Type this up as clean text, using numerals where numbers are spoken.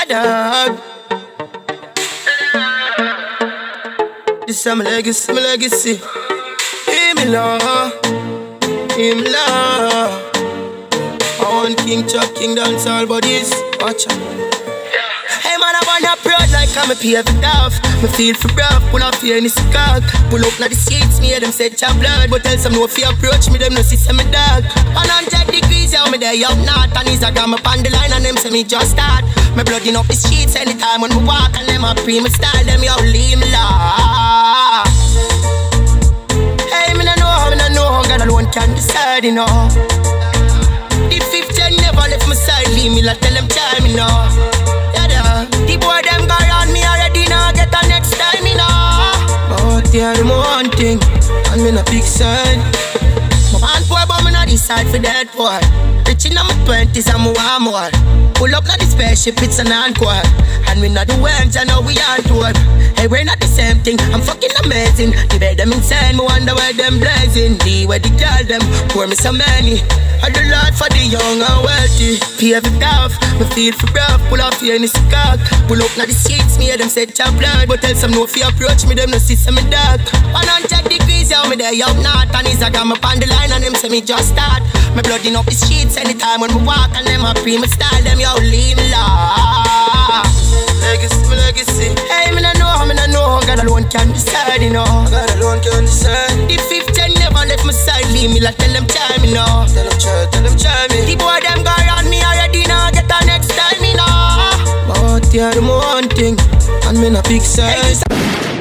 dog. This is my legacy. Him love. I want King Chuck, King dance all bodies. Watch out. Hey man, I wanna proud like I'm a paved off. Me feel for rough, pull off here in the cock. Pull up na the seats, me hear them say chop blood. But tell some no fear approach me, them no see me dog. 100 degrees, yeah, me there up north. And Instagram up on the line and them say me just start. Me blooding up the streets anytime when me walk. And them a pre me style, them yo leave me law. Hey, me no know, God alone can decide, you know. The 50 never left my side, leave me like tell them time, you know. The boy them go around me already, now get the next time, you know. But they are the one thing, and me no big sign. My man poor, but me not decide for that boy. Rich in my 20s and me want more. Pull up na the spaceship, it's an encore. And we not the worms, I know we aren't tour. Hey, we're not the same thing, I'm fucking amazing. The bed them insane, me wonder why them blazing. The way the girl them, pour me so many. I do lot for the young and wealthy. Pave it off, me feel for rough. Pull off here in the cock. Pull up na the streets, me hear them say chop blood. But tell some no fear approach me, them no see some me dark. 100 degrees, yeah, me there out north. And Instagram up on the line and them say me just start. Me blooding up the streets anytime when we walk. And them a pre me style, them yo leave me law. Legacy. Hey, me no know, God alone can decide, you know. God alone can decide. The 50 never left my side, leave me like tell them time, you know. Tell them try me. The boy them go around me already, now get the next time, you know. But they are the one thing, and me no big size. Hey,